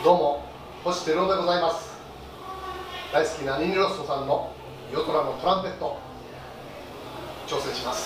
どうも、星照夫でございます。大好きなニニロストさんの夜空のトランペット、挑戦します。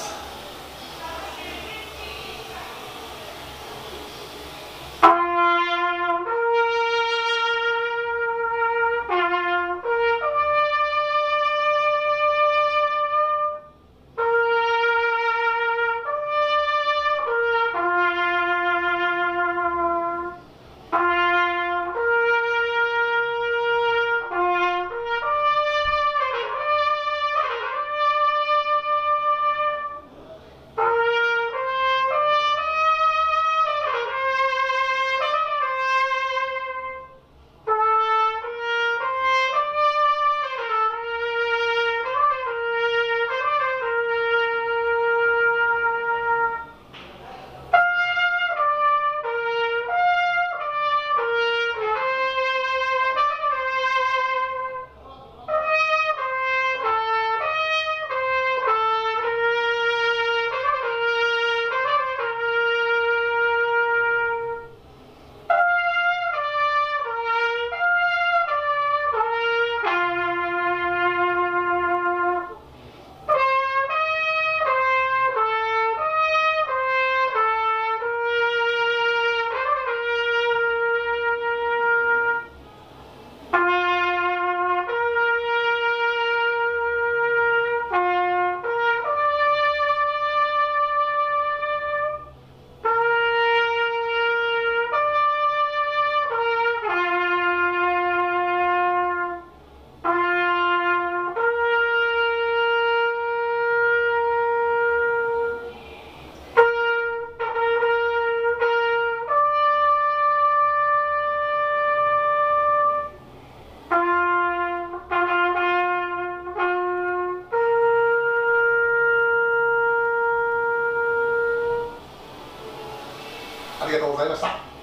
ありがとうございました。